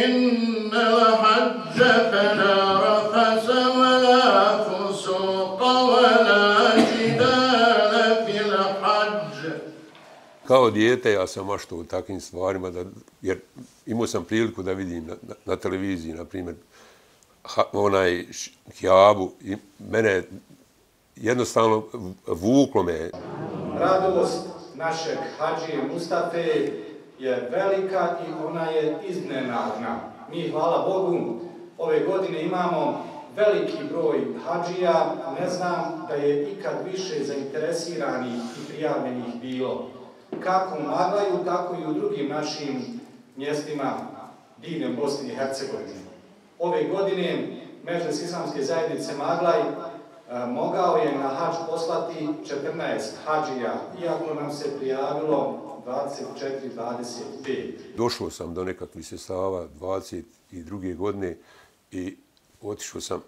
إن الحج فلا رفث ولا فسوق ولا جدال في الحج. Kao dijete ja sam maštao u takvim stvarima, jer imao sam priliku da vidim na televiziji, na primjer, onaj Kjabu i mene jednostavno vuklo me. Radost našeg hadžije Mustafe je velika i ona je iznenadna. Mi, hvala Bogu, ove godine imamo veliki broj hadžija. Ne znam da je ikad više zainteresiranih i prijavljenih bilo. Kako u Maglaju, tako i u drugim našim mjestima diljem Bosne i Hercegovine. Ove godine Medžlis Islamske zajednice Maglaj mogao je na hadž poslati 14 hadžija, iako nam se prijavilo 24-25. Došao sam do nekakvih sredstava 22. godine i otišao sam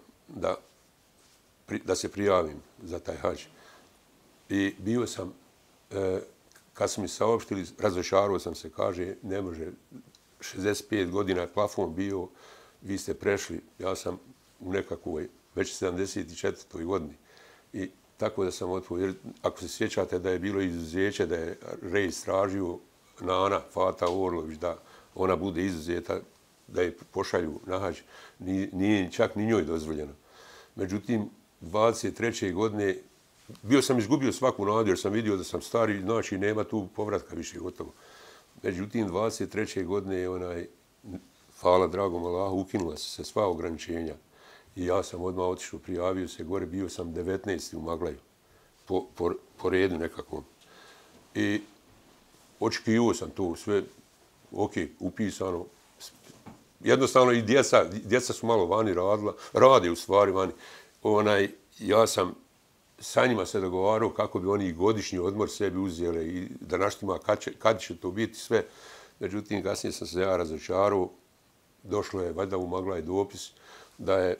da se prijavim za taj hadž. I bio sam, kad su mi saopštili, razočarao sam se, kaže, ne može, 65 godina je plafon bio, vi ste prešli, ja sam u nekakvoj već 74. godini. I tako da sam otvorio, jer ako se sjećate da je bilo izuzeće, da je Rejs tražio Nana Fata Orlović da ona bude izuzeta, da je pošalju na hadž, nije čak ni njoj dozvoljeno. Međutim, 23. godine bio sam izgubio svaku nadu jer sam vidio da sam stari, znači nema tu povratka više gotovo. Međutim, 23. godine je hvala dragom Allahu, ukinula se sva ograničenja. I ja sam odmah otišao, prijavio se gore, bio sam 19. u Maglaju, po redu nekakvom. I očekivao sam to sve, ok, upisano. Jednostavno i djeca su malo vani radila, rade u stvari vani. Ja sam sa njima se dogovarao kako bi oni godišnji odmor sebi uzeli i da naštima kad će to biti sve. Međutim, kasnije sam se ja razočarao. Došlo je valjda u Maglaj dopis da je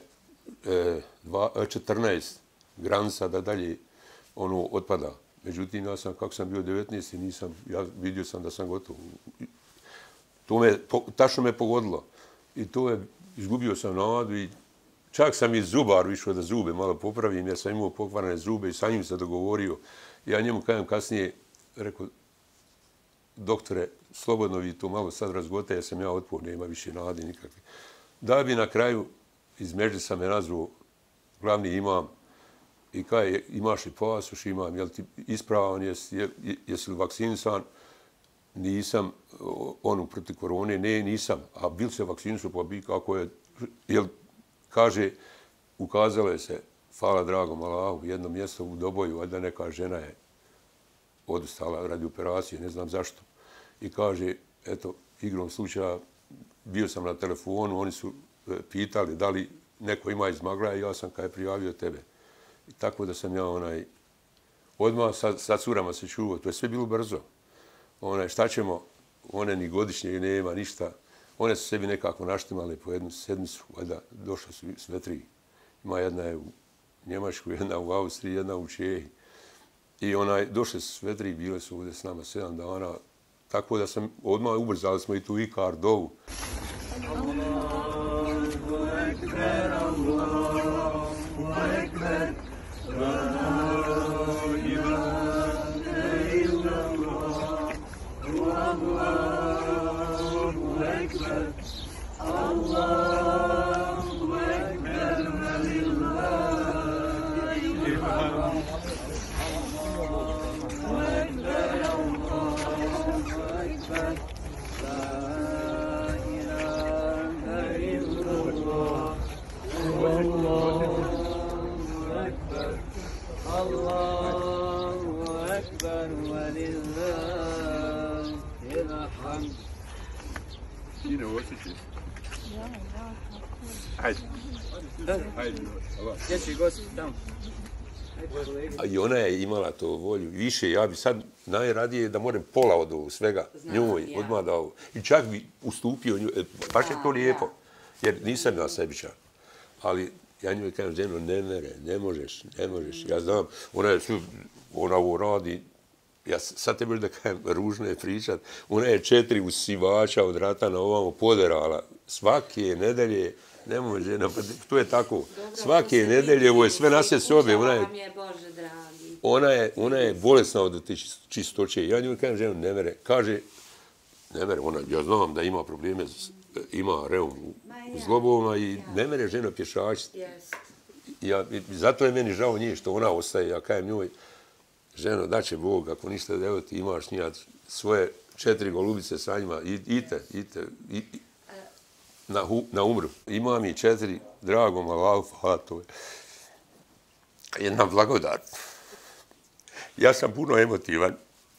14 granica da dalje otpada. Međutim, ja sam, kako sam bio 19. Vidio sam da sam gotov. Tačno me pogodilo. I to je, izgubio sam nadu i čak sam i zubar išao da zube malo popravim, jer sam imao pokvarene zube i sa njim se dogovorio. Ja njemu kažem kasnije, rekao, doktore, slobodno vi to malo sad razgote, jer sam ja otpor, nema više nade nikakve. Da bi na kraju iz Medžlisa me nazvao glavni imam i kaže, imaš li pasoš, imam, jel ti ispravan, jesi li vakcinisan? Nisam, protiv korone, ne, nisam. A bil se vakcinisu, pa bi kako je, jel, kaže, ukazalo je se, hvala dragom Allahu, jedno mjesto u Doboju, valjda neka žena je odustala radi operacije, ne znam zašto. I kaže, eto, igrom slučaja, bio sam na telefonu, oni su pitali da li neko ima iz Maglaja i ja sam kaj prijavio tebe. I tako da sam ja odmah sa curama se čuvao. To je sve bilo brzo. Šta ćemo, one ni godišnje nema, ništa. One su sebi nekako naštimale po jednu sedmicu, valjda došle su sve tri. Ima jedna je u Njemačkoj, jedna u Austriji, jedna u Čehi. I došle su sve tri, bile su ovdje s nama 7 dana. Tako da sam odmah ubrzali smo i tu i Kardovu. I ona je imala to volju. Više, ja bi sad najradije da moram pola od ovog svega njoj, odmah da ovo. I čak bi ustupio njoj. Baš je to lijepo, jer nisam ja sebičan. Ali ja njoj kažem, ženo, ne možeš. Ja znam, ona ovo radi ja sad te da kajem, ružno je pričat, ona je 4 usivača od rata na ovamo poderala. Svake nedelje, nemoj žena, to je tako, svake nedelje, ovo je sve naše sobe, ona je bolesna od te čistoće. Ja njoj kajem, žena, ne mere, kaže, ne mere, ona, ja znam da ima probleme, ima reum u zglobovima i ne mere žena pješačiti. Zato je meni žao njih što ona ostaje, ja kajem njoj, ženo, daće Bog, ako ništa da evo ti imaš njih svoje 4 golubice sa njima, idite, na umru. Imam i 4, dragom Allahu, hvala, to je jedna blagodat. Ja sam puno emotivan.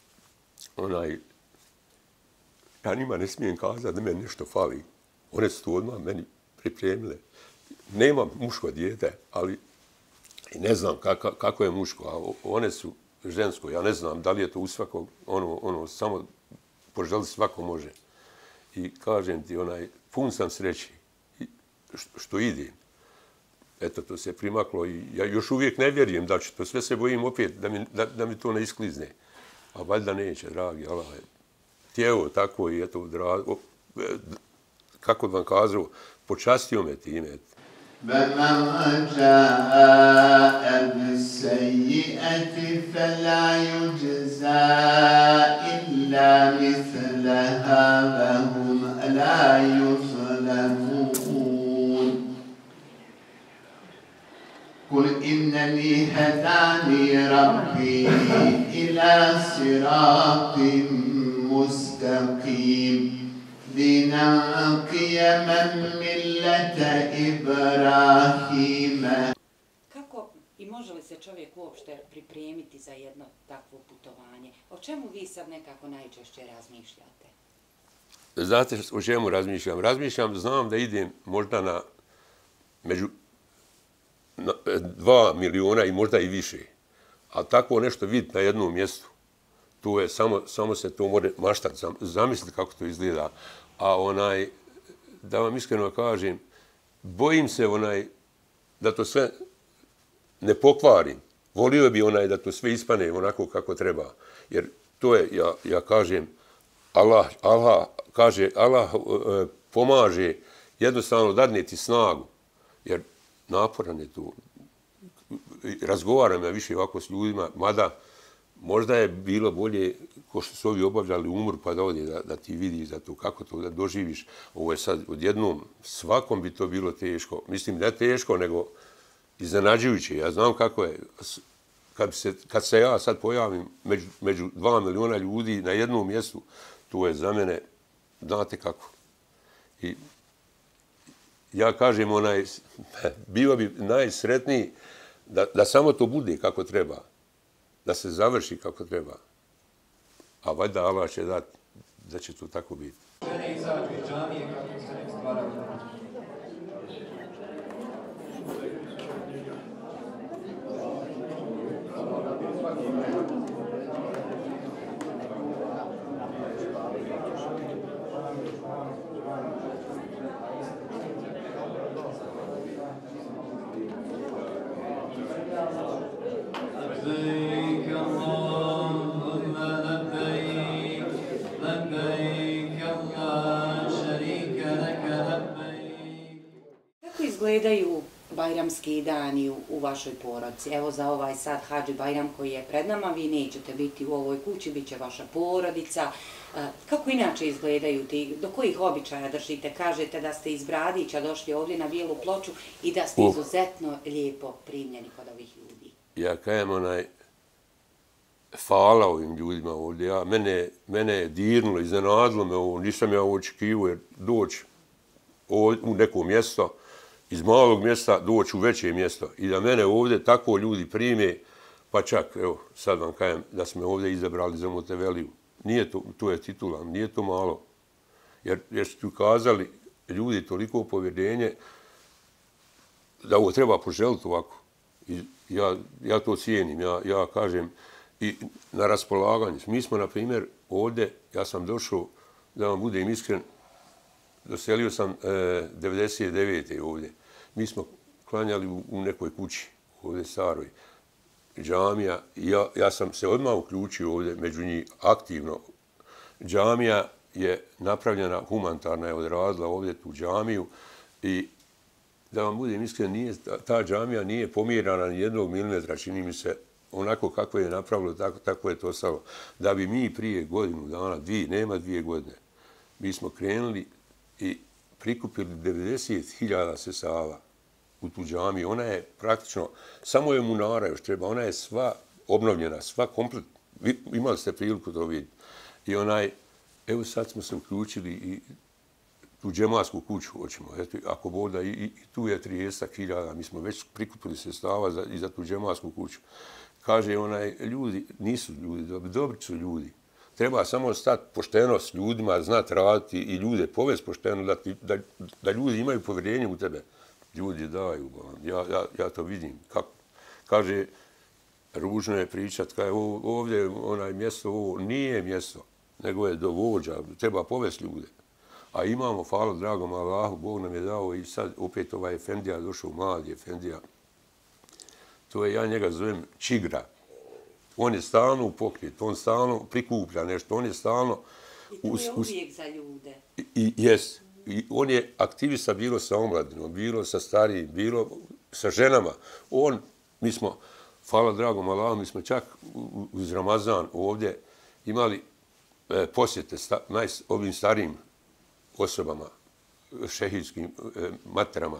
Ja njima ne smijem kazati da meni nešto fali. One su to odmah meni pripremile. Nemam muško dijete, ali ne znam kako je muško, a one su žensko. Ja ne znam da li je to u svakog, samo poželiti svako može. I kažem ti, pun sam sreći što idem. Eto, to se primaklo i ja još uvijek ne vjerujem da će to. Sve se bojim opet da mi to ne isklizne. A valjda neće, dragi Allah. Tijelo tako i eto, kako vam kazao, počastio me time. وَمَنْ جَاءَ بِالسَّيِّئَةِ فَلَا يُجْزَى إِلَّا مِثْلَهَا وَهُمْ لَا يُظْلَمُونَ قُلْ إِنَّنِي هَدَانِي رَبِّي إِلَى صِرَاطٍ مُسْتَقِيمٍ دِينًا قِيَمًا مِلَّةَ إِبْرَاهِيمَ. Kako i može li se čovjek uopšte pripremiti za jedno takvo putovanje? O čemu vi sad nekako najčešće razmišljate? Znate o čemu razmišljam? Znam da idem možda među 2 miliona i možda i više. A tako nešto vidjeti na jednom mjestu, to je samo se to može maštati, zamisliti kako to izgleda. A da vam iskreno kažem, bojim se da to sve ne pokvarim. Volio bi da to sve ispane onako kako treba. Jer to je, ja kažem, Allah pomaže jednostavno dadne ti snagu. Jer naporan je to. Razgovaram ja više ovako s ljudima, mada možda je bilo bolje ko što su ovi obavljali umru pa da ode da ti vidiš za to, kako to da doživiš. Ovo je sad odjednom, svakom bi to bilo teško. Mislim, ne teško, nego iznenađujuće. Ja znam kako je. Kad se ja sad pojavim među 2 miliona ljudi na jednom mjestu, to je za mene, znate kako. I ja kažem, bio bi najsretniji da samo to bude kako treba. Da se završi kako treba. A valjda Allah će dati da će to tako biti. Izgledaju bajramski dani u vašoj porodici? Evo za ovaj sad Hadži Bajram koji je pred nama, vi nećete biti u ovoj kući, bit će vaša porodica. Kako inače izgledaju ti, do kojih običaja držite? Kažete da ste iz Bradića došli ovdje na Bijelu Ploču i da ste izuzetno lijepo primljeni kod ovih ljudi. Ja kajem hvala ovim ljudima ovdje. Mene je dirnulo, iznenadilo me ovo, nisam ja očekivao jer doći u neko mjesto, iz malog mjesta doći u veće mjesto i da mene ovdje tako ljudi prime, pa čak, evo, sad vam kajem da smo me ovdje izabrali za Moteveliju. Nije to je titula, nije to malo. Jer su ukazali ljudi toliko povjerenje da ovo treba poželiti ovako. I ja to cijenim, ja kažem i na raspolaganju. Mi smo, na primjer, ovdje, ja sam došao, da vam budem iskren, doselio sam 99. ovdje. Mi smo klanjali u nekoj kući, ovdje staroj. džamija, ja sam se odmah uključio ovdje među njih aktivno. Džamija je napravljena, humanitarna je odradila ovdje tu džamiju i da vam budem iskren, ta džamija nije pomjerana ni 1 milimetra, čini mi se, onako kako je napravilo, tako je to ostalo. Da bi mi prije godinu dana, nema 2 godine, mi smo krenuli i prikupili 90.000 sesava u tu džamiju. Ona je praktično, samo je munara još treba, ona je sva obnovljena, sva komplet. Imali ste priliku to vidjeti. I evo sad smo se uključili i tu džematsku kuću hoćemo. Eto, ako boda, i tu je 30.000, mi smo već prikupili sredstava i za tu džematsku kuću. Kaže ljudi, nisu ljudi, dobri su ljudi. Treba samo stati pošteno s ljudima, znati raditi i ljude povesti pošteno, da ljudi imaju povjerenje u tebe. Ljudi daju, ja to vidim. Kaže, ružno je pričat, kaže, ovdje mjesto, ovo nije mjesto, nego je do vođa, treba povesti ljude. A imamo, hvala dragom Allahu, Bog nam je dao i sad opet ovaj efendija došao, mladi efendija. To je, ja njega zovem čigra. On je stalno u pokret, on stalno prikuplja nešto, on je stalno... I to je uvijek za ljude. Jest. I on je aktivista bilo sa omladinom, bilo sa starijim, bilo sa ženama. Mi smo, hvala dragom Allahu, mi smo čak uz Ramazan ovdje imali posjete ovim starijim osobama, šehidskim materama.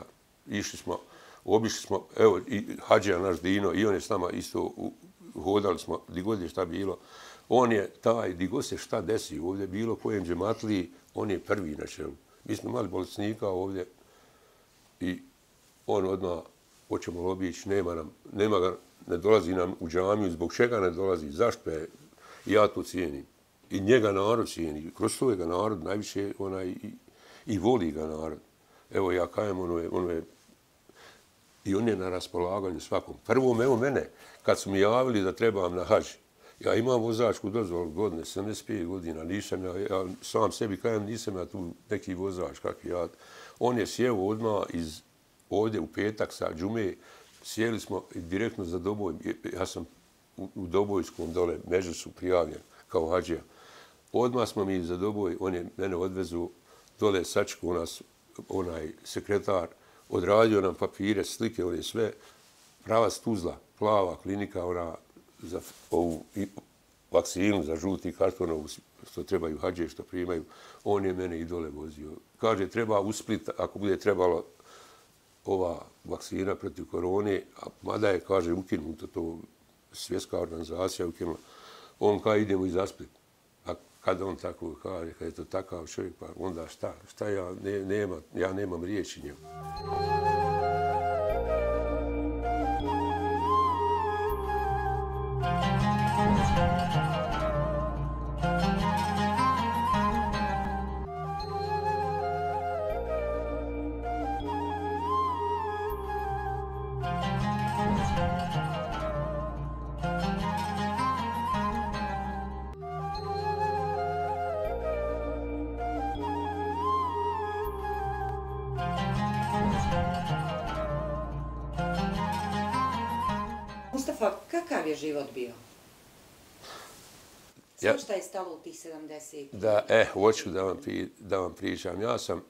Obišli smo, evo, i Hadžija naš Dino, i on je s nama isto, hodali smo, gdje god je šta bilo. On je taj, gdje god se šta desi ovdje, bilo kojem džematliji, on je prvi na čelu. Mi smo imali bolesnika ovdje i on odmah, hoćemo li obići, nema ga, ne dolazi nam u džamiju. Zbog čega ne dolazi? Zašto je? Ja to cijenim. I njega narod cijeni. Kroz to je ga narod najviše i voli ga narod. Evo ja kajem, i on je na raspolaganju svakom. Prvo, evo mene, kad su mi javili da trebam na hadž, ja imam vozačku dozvolu godine, 75 godina, nisam ja sam sebi kajem, nisam ja tu neki vozač, kakvi ja. On je sjeo odmah ovdje u petak sa džume, sjeli smo direktno za Doboj, ja sam u Dobojskom dole, među su prijavljen kao hadžija. Odmah smo mi za Doboj, on je mene odvezu dole, sačku nas, sekretar, odradio nam papire, slike, on je sve, pravac Tuzla, plava klinika, za ovu vakcinu, za žuti karton, što trebaju hadže, što primaju, on je mene i dole vozio. Kaže, treba u Split, ako bude trebalo ova vakcina protiv korone, a mada je, kaže, ukinuto to, svjetska organizacija ukinula, on kaže, idemo i za Split. A kada on tako kaže, kada je to takav čovjek, pa onda šta ja nemam riječi njemu. Mustafa, kakav je život bio? Svašta je stalo u tih 70? Hoću da vam pričam.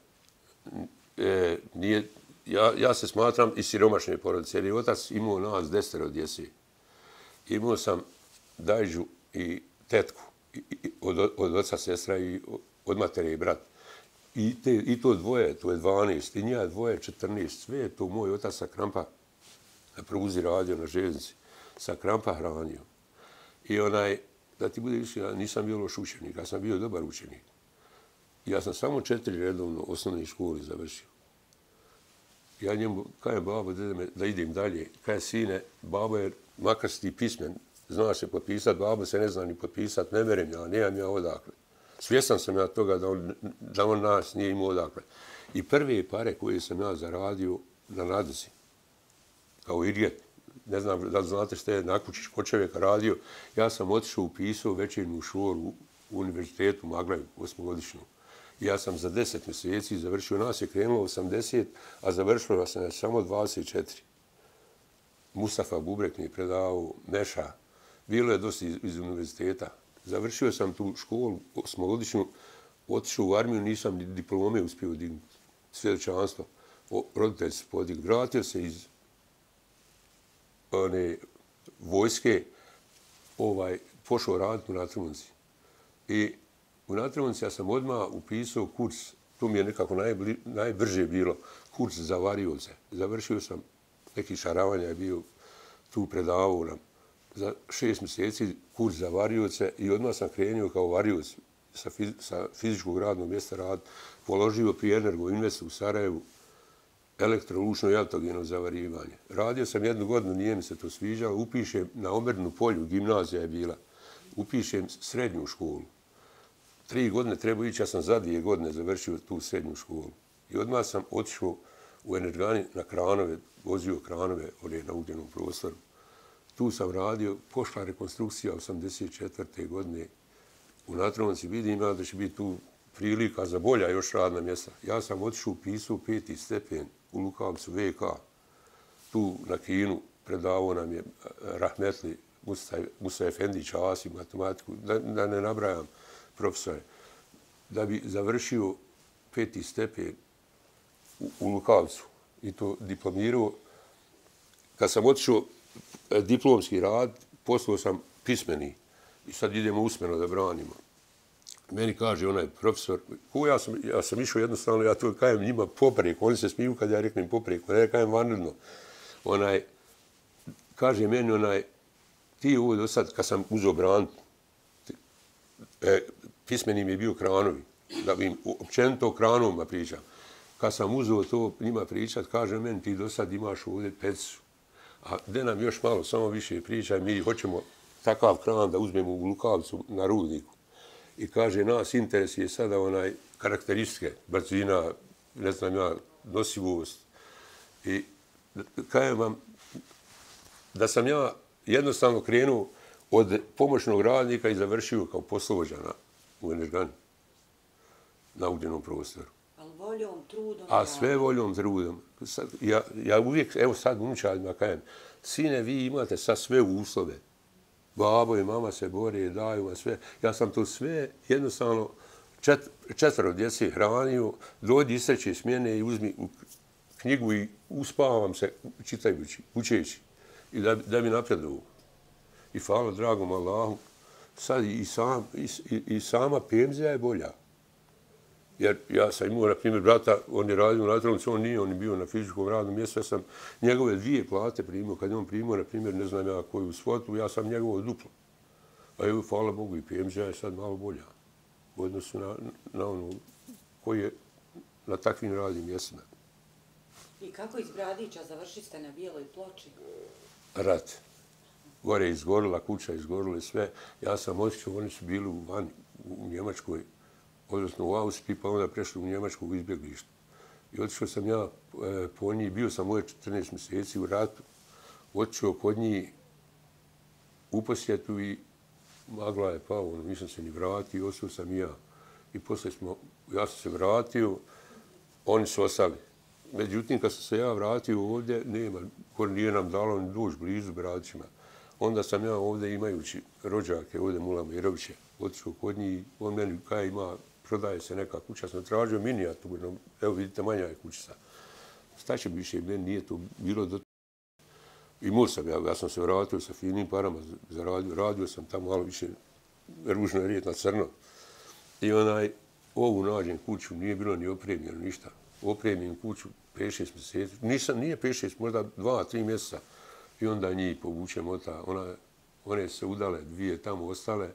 Ja se smatram iz siromašne porodice, jer je otac imao nas 10 djece. Imao sam dajđu i tetku, od oca, sestra i od matere i brat. I to dvoje, to je 12, i njega dvoje 14, sve je to moj otac sa Krampa na pruzi radio na željeznici, sa Krampa hranio. I da ti bude više, ja nisam bio loš učenik, ja sam bio dobar učenik. Ja sam samo 4 redovno osnovne škole završio. Ja njemu kajem, babo, da idem dalje. Kajem, sine, babo je makar si ti pismen, znaš se potpisat, babo se ne zna ni potpisat, ne verem ja, nemam ja odakle. Svjestan sam ja toga da on nas nije imao odakle. I prve pare koje sam ja zaradio na Nadici, kao Irget, ne znam da li znate što je Nakučić kod čovjeka radio, ja sam otišao upisao večernju školu u univerzitetu Maglaju, 8-godišnju. Ja sam za 10 mjeseci završio, nas je krenulo 80, a završilo sam samo 24. Mustafa Bubrek mi je predavao, Meša. Bilo je dosta iz univerziteta. Završio sam tu školu, osmogodišnju, otišao u armiju, nisam ni diplome uspio dignuti. Svjedočanstvo. Roditelji su podigli. Vratio se iz vojske, pošao raditi u Natrmonci. I u Natrmonci ja sam odmah upisao kurs, to mi je nekako najbrže bilo, kurs za varioce. Završio sam, neki šaravanja je bio tu predavao nam za 6 mjeseci kurs za varioce i odmah sam krenuo kao varioc sa fizičkog radnog mjesta rad, položio pri Energo Investu u Sarajevu elektrolučno i autogeno zavarivanje. Radio sam 1 godinu, nije mi se to sviđalo, upišem na Omernu polju, gimnazija je bila, upišem srednju školu. 3 godine treba ići, ja sam za 2 godine završio tu srednju školu. I odmah sam otišao u Energani na kranove, vozio kranove na ugljenom prostoru. Tu sam radio, pošla rekonstrukcija 1984. godine u Natrmonci. Vidim ja da će biti tu prilika za bolja još radna mjesta. Ja sam otišao, upisao 5. stepen u Lukavcu VK. Tu na Kinu predavao nam je rahmetli Musa Efendić, Asi, matematiku, da ne nabrajam profesore. Da bi završio 5. stepen u Lukavcu i to diplomirao. Kad sam otišao diplomski rad, poslao sam pismeni i sad idemo usmeno da branimo. Meni kaže onaj profesor, ja sam išao jednostavno, ja to kajem njima popreko, oni se smiju kad ja reknem popreko, ne kajem vanredno. Kaže meni ti ovo do sad, kad sam uzeo branit, pismeni mi je bio kranovi, da bi im općenito o kranovima pričam. Kad sam uzeo to njima pričat, kaže meni ti do sad imaš ovdje peticu, a gdje nam još malo, samo više pričaj, mi hoćemo takav kran da uzmemo u Lukavcu na rudniku. I kaže, nas interesuje sada karakteristike, brzina, ne znam ja, nosivost. I kajem vam da sam ja jednostavno krenuo od pomoćnog radnika i završio kao poslovođa u Energani, na ugljenom prostoru. Ali voljom, trudom? A sve voljom, trudom. Ja uvijek, evo sad unučaljima kajem, sine, vi imate sad sve uslove. Babo i mama se bore, daju vam sve. Ja sam to sve jednostavno 4 djece hranio, dođi istreće smjene i uzmi knjigu i uspavam se čitajući, učeći. I da bi napredovao. I hvala dragom Allahu, sad i sama penzija je bolja. Jer ja sam imao, na primjer, brata, on je radio u Natrmoncu, on je bio na fizičkom radnom mjestu, ja sam njegove 2 plate primio. Kad je on primio, na primjer, ne znam ja koju svotu, ja sam njegovo duplo. A evo, hvala Bogu, i penzija je sad malo bolja u odnosu na ono koji je na takvim radnim mjestima. I kako iz Bradića završiste na Bijeloj ploči? Rat. Gore je izgorila, kuća je izgorila i sve. Ja sam otišao, oni su bili u Njemačkoj, odnosno u Austriji, pa onda prešli u Njemačku u izbjeglištu. I otišao sam ja po njih, bio sam ovdje 14 mjeseci u ratu, otišao kod njih u posjetu i magla je pao, nisam se ni vratio, ostao sam i ja. I poslije ja sam se vratio, oni su ostali. Međutim, kad sam se ja vratio ovdje, nije nam dalo ni doći blizu Bradićima. Onda sam ja ovdje, imajući rođake, ovdje Mula Mirovića, otišao kod njih, on meni kaj ima, prodaje se neka kuća, sam tražio minijaturno, evo vidite, manja je kućica. Šta će više, meni nije to bilo do... Imao sam, ja sam se vratio sa finim parama, radio sam tamo malo više, ružno je rijet na crno. I ovu nađem kuću, nije bilo ni opremljeno, ništa. Opremim kuću 5-6 mjeseci, nije 5-6, možda 2-3 mjeseca. I onda njih povučem od ta, one su se udale, 2 tamo ostale.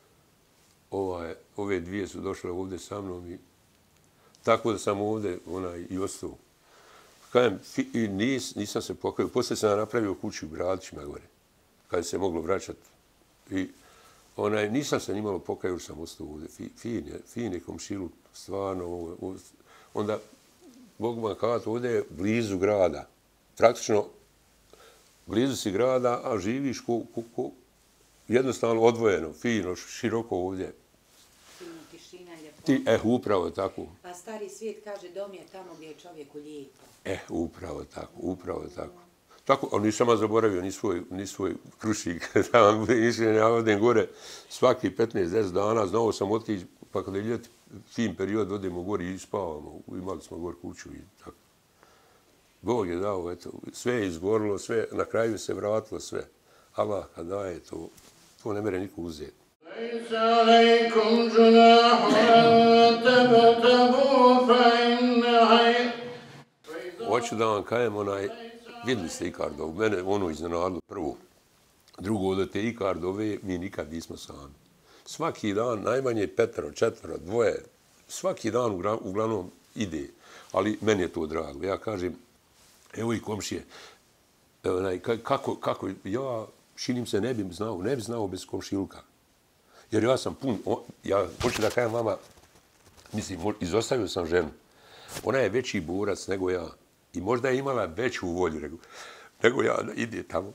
Ove 2 su došle ovdje sa mnom i tako da sam ovdje i ostao. Kajem, i nisam se pokajao. Poslije sam napravio kuću u Bradićima gore, kada se moglo vraćati. I nisam se nimalo pokajao, sam ostao ovdje. Fin je komšiluk, stvarno. Onda, mogu vam kazati, ovdje je blizu grada. Praktično, blizu si grada, a živiš jednostavno odvojeno, fino, široko ovdje. Fino, tišina, ljepo. Upravo tako. A stari svijet kaže dom je tamo gdje je čovjeku lijepo. Upravo tako, upravo tako. Tako, ali nisam ja zaboravio ni svoj krušik. Tamo išli, ja odem gore svaki 15-10 dana, znao sam otići, pa kada je ljeti fin period, odemo gore i spavamo. Imali smo gore kuću i tako. Bog je dao, eto, sve je izgorilo, sve, na kraju se vratilo sve. Allah kad daje, to ne mere niko uzeti. ليس عليكم جناح أن تبتغوا فإن Hoću da vam kajem vidjeli ste Ikardov, mene ono iznenadilo prvo. Drugo, od te Ikardove mi nikad nismo sami. Svaki dan, najmanje 5, 4, 2, svaki dan uglavnom ide, ali meni je to drago. Ja kažem, evo i komšije, kako ja šinim se ne bi znao bez komšiluka. Jer ja sam pun, ja hoću da kajem vama, mislim, izostavio sam ženu. Ona je veći borac nego ja. I možda je imala veću volju nego ja da ide tamo.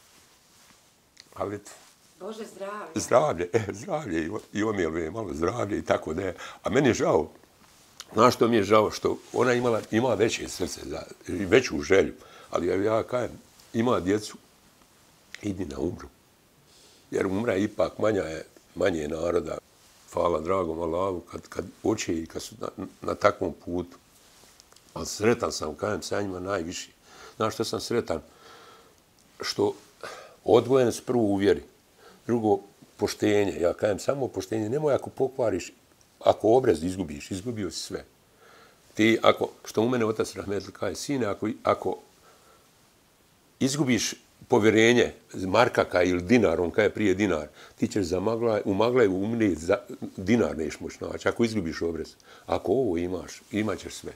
Ali Bože, zdravlje. Zdravlje. I on je malo zdravlje i tako da je. A meni je žao. Znaš što mi je žao? Što ona ima veće srce, veću želju. Ali ja kajem, ima djecu, idi na umru. Jer umra je ipak manje naroda. Hvala dragom Allahu kad oče i kad su na takvom putu. Ali sretan sam, kajem sa njima najviše. Znaš što sam sretan? Što odvojen s prvo u vjeri. Drugo, poštenje. Ja kajem samo poštenje. Nemoj ako pokvariš, ako obrez izgubiš, izgubio si sve. Ti, što u mene otac Rahmetli kaže, sine, ako izgubiš povjerenje markaka ili dinar, on kaže prije dinar, ti ćeš u maglaju umrijeti, dinar neš moći naći, ako izgubiš obrez. Ako ovo imaš, imat ćeš sve.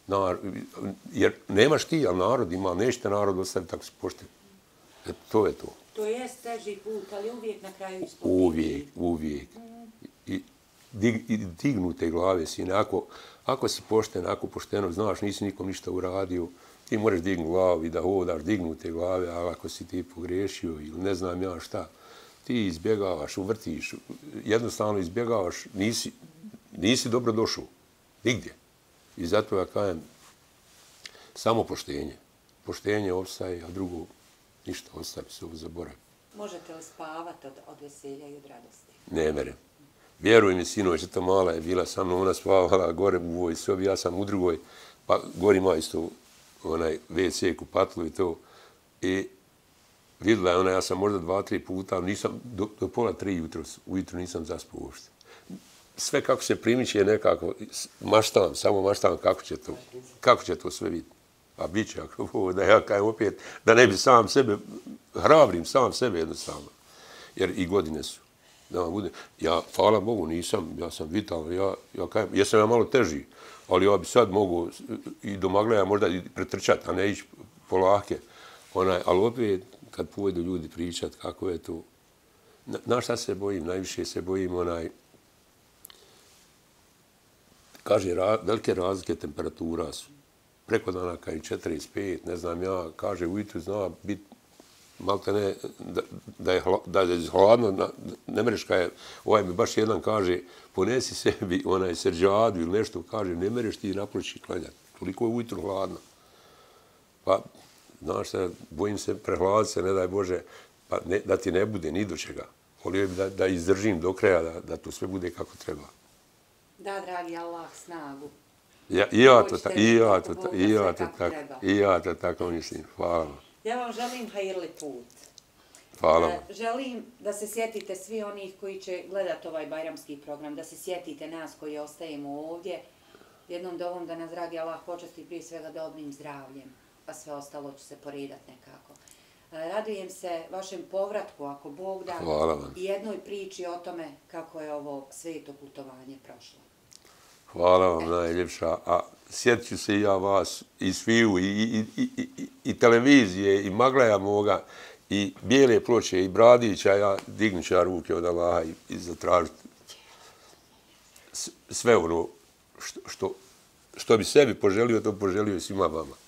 Jer nemaš ti, ali narod ima, nećete narod ostaviti tako se pošteni. To je to. To je teži put, ali uvijek na kraju ispod. Uvijek. I dignute glave, sine. Ako si pošten, ako pošteno znaš, nisi nikom ništa uradio, ti moraš dignuti glavu i da hodaš dignute glave, ali ako si ti pogriješio ili ne znam ja šta, ti izbjegavaš, uvrtiš, jednostavno izbjegavaš, nisi dobro došao. Nigdje. I zato ja kajem samo poštenje. Poštenje opstaje, a drugo ništa, ostavi se ovo zaboravi. Možete li spavati od veselja i od radosti? Ne mere. Vjeruj mi, sinoć, to mala je bila sa mnom, ona spavala gore u ovoj sobi, ja sam u drugoj, pa gore ima isto onaj WC, kupatilo i to. I vidjela je ona, ja sam možda 2-3 puta, ali nisam, do 2:30 ujutro nisam zaspao uopšte. Sve kako se primiče nekako, samo maštavam kako će to sve biti. A bit će, ako da ja kajem opet, da ne bi sam sebe, hrabrim sam sebe jednostavno. Jer i godine su. Da vam bude. Ja, hvala Bogu, nisam, ja sam vitalan, ja kajem, jesam ja malo teži, ali ja bi sad mogu i do Magleja možda i pretrčati, a ne ići polake. Ali opet, kad pojdu ljudi pričati kako je to, na šta se bojim? Najviše se bojim kaže, velike razlike temperatura su. Preko dana kad je 45, ne znam ja, kaže, ujutru zna biti malte ne, da je hladno, ne mereš kaj je, ovaj mi baš jedan kaže, ponesi sebi serđadu ili nešto, kaže, ne mereš ti naploći klanjati, toliko je ujutru hladno. Pa, znaš šta, bojim se prehladiti se, ne daj Bože, pa da ti ne bude ni do čega. Volio bi da izdržim do kraja, da to sve bude kako treba. Da, dragi Allah, snagu. I ja to tako mislim. Hvala vam. Ja vam želim hajirli put. Hvala vam. Želim da se sjetite svi onih koji će gledati ovaj bajramski program, da se sjetite nas koji ostajemo ovdje, jednom dovom da nas, dragi Allah, počasti prije svega dobrim zdravljem, pa sve ostalo će se poredati nekako. Radujem se vašem povratku, ako Bog da, i jednoj priči o tome kako je ovo sveto putovanje prošlo. Hvala vam najljepša, a sjetit ću se i ja vas, i sviju, i televizije, i Magleja moga, i Bijele ploče, i Bradića, ja dignut ću ja ruke od Allaha i zatražiti sve ono što bi sebi poželio, to poželio i svima vama.